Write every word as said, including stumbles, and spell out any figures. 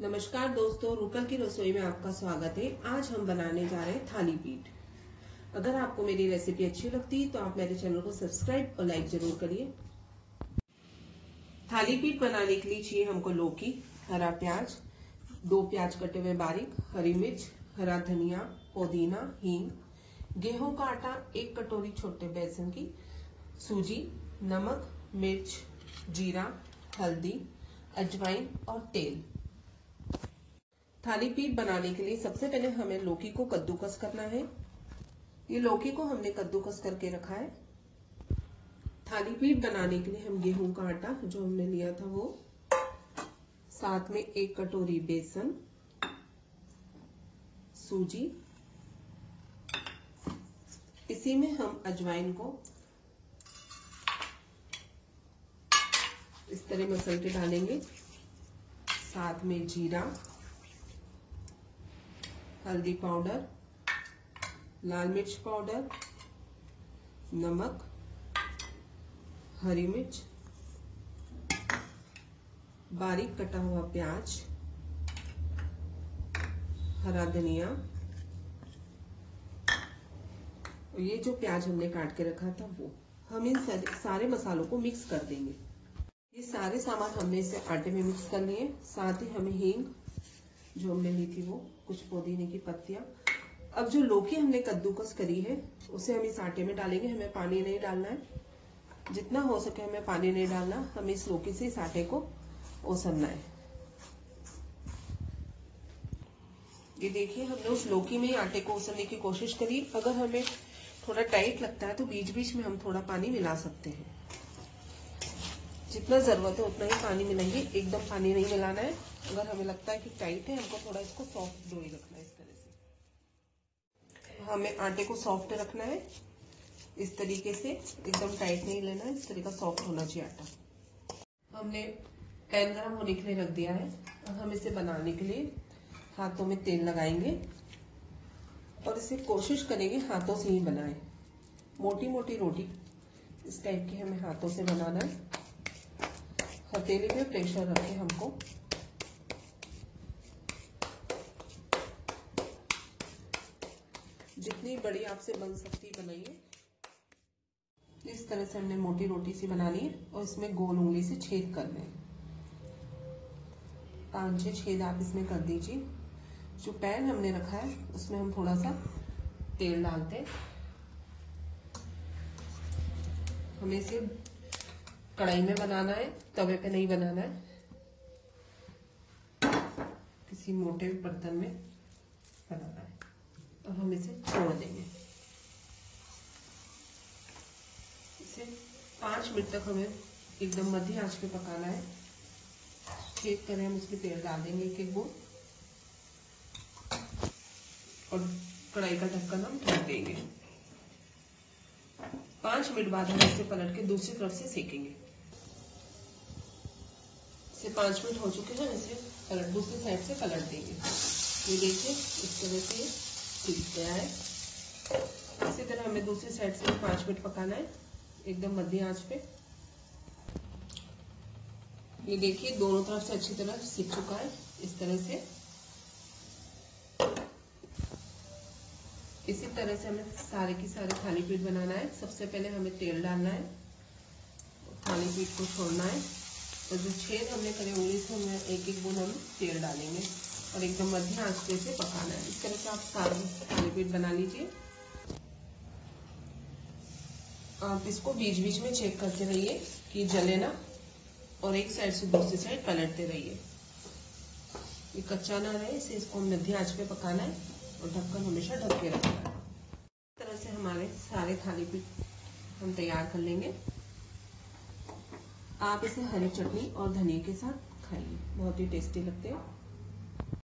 नमस्कार दोस्तों, रूपल की रसोई में आपका स्वागत है। आज हम बनाने जा रहे हैं थाली पीठ। अगर आपको मेरी रेसिपी अच्छी लगती है तो आप मेरे चैनल को सब्सक्राइब और लाइक जरूर करिए। थाली पीठ बनाने के लिए चाहिए हमको लौकी, हरा प्याज, दो प्याज कटे हुए बारीक, हरी मिर्च, हरा धनिया, पुदीना, हींग, गेहूं का आटा एक कटोरी छोटे बेसन की, सूजी, नमक, मिर्च, जीरा, हल्दी, अजवाइन और तेल। थाली पीठ बनाने के लिए सबसे पहले हमें लौकी को कद्दूकस करना है। ये लौकी को हमने कद्दूकस करके रखा है। थाली पीठ बनाने के लिए हम गेहूं का आटा जो हमने लिया था वो, साथ में एक कटोरी बेसन, सूजी, इसी में हम अजवाइन को इस तरह मसल के डालेंगे, साथ में जीरा, हल्दी पाउडर, लाल मिर्च पाउडर, नमक, हरी मिर्च, बारीक कटा हुआ प्याज, हरा धनिया। और ये जो प्याज हमने काट के रखा था वो हम इन सारे मसालों को मिक्स कर देंगे। ये सारे सामान हमने इसे आटे में मिक्स कर लिए। साथ ही हमें हींग जो हमने ली थी वो, कुछ पुदीने की पत्तियां। अब जो लौकी हमने कद्दूकस करी है उसे हम इस आटे में डालेंगे। हमें पानी नहीं डालना है, जितना हो सके हमें पानी नहीं डालना। हमें इस लौकी से इस आटे को ओसरना है। ये देखिए, हमने उस लौकी में आटे को ओसरने की कोशिश करी। अगर हमें थोड़ा टाइट लगता है तो बीच बीच में हम थोड़ा पानी मिला सकते हैं। जितना जरूरत है उतना ही पानी मिलाएंगे, एकदम पानी नहीं मिलाना है। अगर हमें लगता है कि टाइट है, हमको थोड़ा इसको सॉफ्ट डोई रखना है। इस तरह से हमें आटे को सॉफ्ट रखना है, इस तरीके से। एकदम टाइट नहीं लेना है, इस तरह का सॉफ्ट होना चाहिए आटा। हमने पैन गरम होने के लिए रख दिया है। अब हम इसे बनाने के लिए हाथों में तेल लगाएंगे और इसे कोशिश करेंगे हाथों से ही बनाएं। मोटी मोटी रोटी इस टाइप की हमें हाथों से बनाना है। हथेली पे प्रेशर रख के हमको जितनी बड़ी आपसे बन सकती बनाइए। इस तरह से हमने मोटी रोटी सी बनानी है और इसमें गोल उंगली से छेद करने हैं। पांच छह छेद आप इसमें कर दीजिए। जो पैन हमने रखा है उसमें हम थोड़ा सा तेल डालते हैं। हमें इसे कढ़ाई में बनाना है, तवे पे नहीं बनाना है। किसी मोटे बर्तन में बनाना है। अब हम इसे छोड़ देंगे। इसे पांच मिनट तक हमें एकदम मध्य आंच पे पकाना है। छेद करें हम इसमें तेल डाल देंगे एक एक बूंद और कढ़ाई का ढक्कन हम ढक देंगे। पांच मिनट बाद हम इसे पलट के दूसरी तरफ से सेकेंगे। इसे पांच मिनट हो चुके हैं, इसे पलट दूसरी साइड से पलट देंगे। ये देखिए, इस तरह से सीख गया है। इसी तरह हमें दूसरी साइड से पांच मिनट पकाना है, एकदम मध्यम आंच पे। ये देखिए, दोनों तरफ से अच्छी तरह सीख चुका है। इस तरह से इसी तरह से हमें सारे की सारे थाली पीठ बनाना है। सबसे पहले हमें तेल डालना है, थाली पीठ को छोड़ना है और जो छेद हमने करे उंगली से हमें एक एक बूंद हम तेल डालेंगे और एकदम मध्यम आंच पे से पकाना है। इस तरह से आप सारे थाली पीठ बना लीजिए। आप इसको बीच बीच में चेक करते रहिए कि जले ना, और एक साइड से दूसरी साइड पलटते रहिए। ये कच्चा ना रहे, इसे इसको मध्यम आंच पे पकाना है और ढक्कन हमेशा ढक के रखना है। इस तरह से हमारे सारे थाली पीठ हम तैयार कर लेंगे। आप इसे हरी चटनी और धनिया के साथ खाइए, बहुत ही टेस्टी लगते हैं।